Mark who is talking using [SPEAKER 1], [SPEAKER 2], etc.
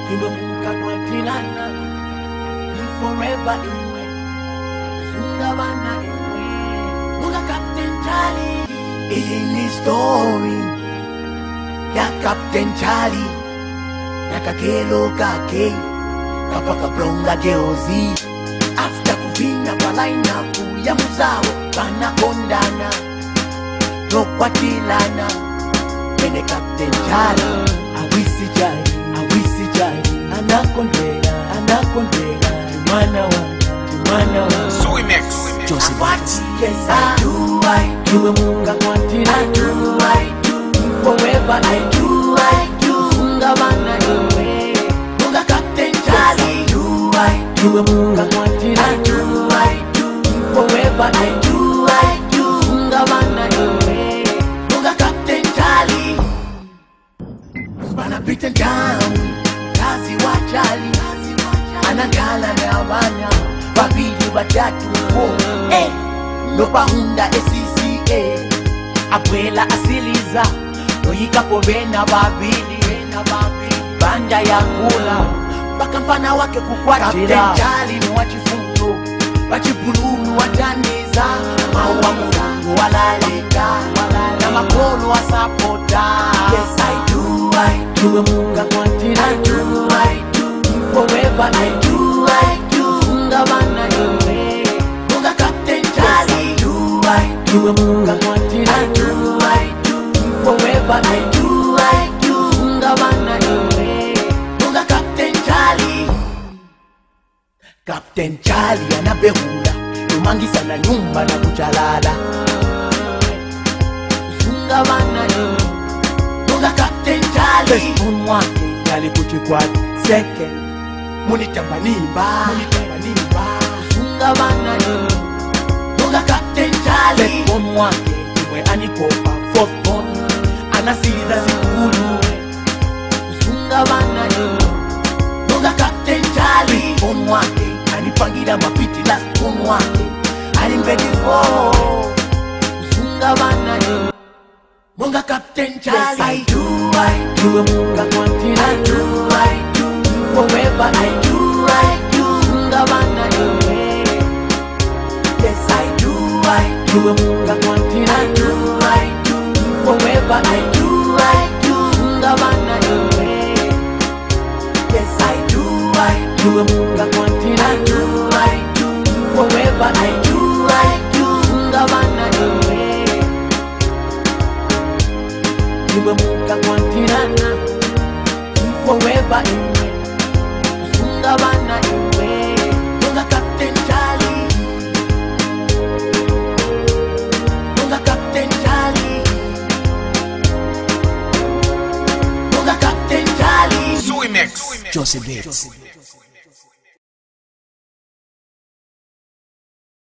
[SPEAKER 1] Imemuka kwa tilana ni forever iwe Sunga bana iwe Munga Captain Charlie. Hii ni story ya Captain Charlie na kakelo kake kapaka blonga geozi. After kuvina kwa line-up ya muzao banakondana nokwatilana mene Captain Charlie awisi jari anakondela mwana wa
[SPEAKER 2] Zoe Mix
[SPEAKER 1] Joseph. Yes I do Imemuka kwa tilana I do forever I do Sunga bana iwe Munga Captain Charlie Imemuka kwa tilana I do forever I do Sunga bana iwe Munga Captain Charlie. Bana beaten down kazi wa Charlie anangala na bana babili batatu nopahunda SCCA abuela asiliza noyikapo bena babili banda ya kula baka mfana wake kukwatira. Captain Charlie ni wachifundo wachipulunu wataniza maua murangu walaleka na makolo wa sapota. Yes I do Imemuka kwa tilana I do forever I do Sunga bana iwe Munga Captain Charlie. Imemuka kwa tilana I do forever I do Sunga bana iwe Munga Captain Charlie. Captain Charlie anabehula numangisa na nyumba na kuchalala Sunga bana iwe Munga Captain Charlie. Best on wake alikuchikwati second munitambanimba Sunga bana iwe Munga Captain Charlie. Best on wake iwe anikopa fourth born anasiliza sikulu Sunga bana iwe Munga Captain Charlie. Best on wake anipangira mapiti last on wake alimbedi for Sunga bana iwe Munga Captain Charlie. Yes I do Imemuka kwa tilana I do forever I do Sunga bana iwe. Yes I do Imemuka kwa tilana I do forever I do Sunga bana iwe. Yes I do Imemuka kwa tilana I do forever I do Sunga bana iwe. Imemuka kwa tilana forever iwe Sunga bana iwe Munga Captain Charlie. Munga Captain Charlie. Munga Captain Charlie.
[SPEAKER 2] Zoe Mix
[SPEAKER 1] Joseph Bates.